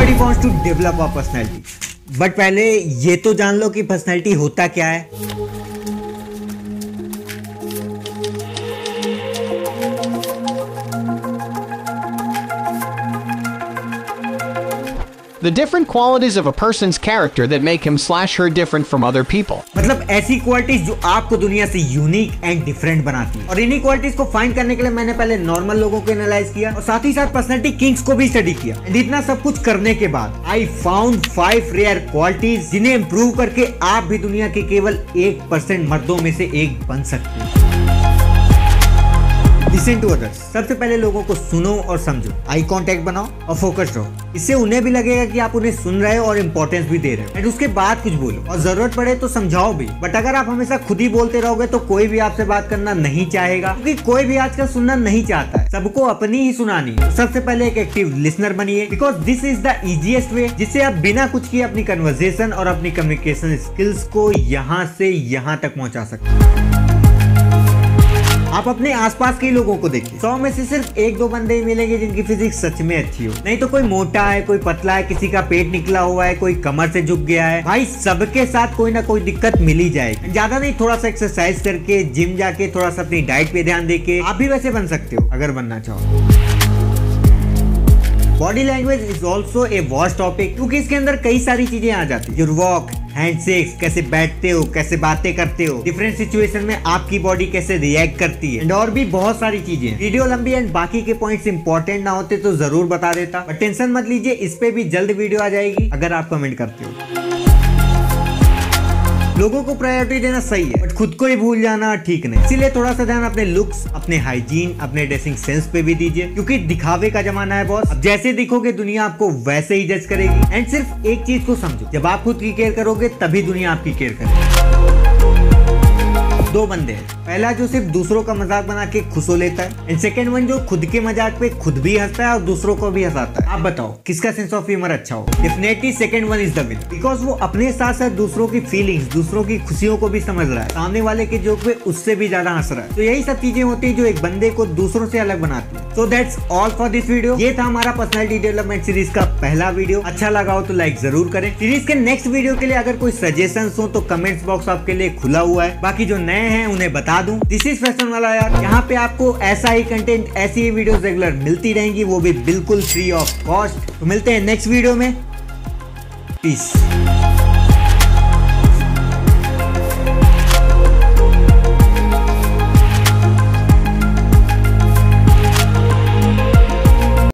Everybody wants to develop a personality. But पहले ये तो जान लो कि पर्सनैलिटी होता क्या है। The different qualities of a person's character that make him/her different from other people. मतलब ऐसी क्वालिटीज जो आपको दुनिया से यूनिक एंड डिफरेंट बनाती है। और इन्हीं क्वालिटीज को फाइंड करने के लिए मैंने पहले नॉर्मल लोगों को एनालाइज किया और साथ ही साथ पर्सनैलिटी किंग्स को भी स्टडी किया। एंड इतना सब कुछ करने के बाद आई फाउंड 5 रेयर क्वालिटीज जिन्हें इम्प्रूव करके आप भी दुनिया के केवल 1% मर्दों में से एक बन सकते हैं। Listen to others. सबसे पहले लोगों को सुनो और समझो, आई कांटेक्ट बनाओ और फोकस रहो। इससे उन्हें भी लगेगा कि आप उन्हें सुन रहे हो और इंपॉर्टेंस भी दे रहे हो। एंड उसके बाद कुछ बोलो और जरूरत पड़े तो समझाओ भी। बट अगर आप हमेशा खुद ही बोलते रहोगे तो कोई भी आपसे बात करना नहीं चाहेगा, क्योंकि कोई भी आजकल सुनना नहीं चाहता है, सबको अपनी ही सुनानी है। सबसे पहले एक एक्टिव लिसनर बनिए, because this is the easiest way जिससे आप बिना कुछ किए अपनी कन्वर्सेशन और अपनी कम्युनिकेशन स्किल्स को यहाँ से यहाँ तक पहुँचा सकते हैं। आप अपने आसपास के लोगों को देखिए, 100 में से सिर्फ 1-2 बंदे ही मिलेंगे जिनकी फिजिक्स सच में अच्छी हो। नहीं तो कोई मोटा है, कोई पतला है, किसी का पेट निकला हुआ है, कोई कमर से झुक गया है। भाई सबके साथ कोई ना कोई दिक्कत मिल ही जाएगी। ज्यादा नहीं, थोड़ा सा एक्सरसाइज करके, जिम जाके, थोड़ा सा अपनी डाइट पे ध्यान देके आप भी वैसे बन सकते हो अगर बनना चाहो। Body language is also a vast topic, क्योंकि इसके अंदर कई सारी चीजें आ जाती है। योर वॉक, हैंडशेक्स, कैसे बैठते हो, कैसे बातें करते हो, डिफरेंट सिचुएशन में आपकी बॉडी कैसे रिएक्ट करती है, और भी बहुत सारी चीजें। वीडियो लंबी एंड बाकी के पॉइंट्स इंपॉर्टेंट ना होते तो जरूर बता देता, बट टेंशन मत लीजिए, इस पे भी जल्द वीडियो आ जाएगी अगर आप कमेंट करते हो। लोगों को प्रायोरिटी देना सही है, बट खुद को ही भूल जाना ठीक नहीं। इसीलिए थोड़ा सा ध्यान अपने लुक्स, अपने हाइजीन, अपने ड्रेसिंग सेंस पे भी दीजिए, क्योंकि दिखावे का जमाना है बॉस। अब जैसे दिखोगे दुनिया आपको वैसे ही जज करेगी। एंड सिर्फ एक चीज को समझो, जब आप खुद की केयर करोगे तभी दुनिया आपकी केयर करेगी। 2 बंदे हैं, पहला जो सिर्फ दूसरों का मजाक बना के खुश हो लेता है, एंड सेकंड वन जो खुद के मजाक पे खुद भी हंसता है और दूसरों को भी हंसाता है। आप बताओ किसका सेंस ऑफ ह्यूमर अच्छा हो? Definitely second one is the win, because वो अपने साथ साथ दूसरों की फीलिंग्स, दूसरों की खुशियों को भी समझ रहा है, सामने वाले के जोक पे उससे भी ज्यादा हंस रहा है। तो यही सब चीजें होती है जो एक बंदे को दूसरों से अलग बनाती है। So that's all for this video. ये था हमारा पर्सनैलिटी डेवलपमेंट सीरीज का पहला वीडियो। अच्छा लगा हो तो लाइक जरूर करें। सीरीज के नेक्स्ट वीडियो के लिए अगर कोई सजेशन हो तो कमेंट्स बॉक्स आपके लिए खुला हुआ है। बाकी जो नए हैं उन्हें बता दूं, दिस इज फैशन वाला यार, यहाँ पे आपको ऐसा ही कंटेंट, ऐसी ही वीडियोस रेगुलर मिलती रहेंगी, वो भी बिल्कुल फ्री ऑफ कॉस्ट। तो मिलते हैं नेक्स्ट वीडियो में। पीस।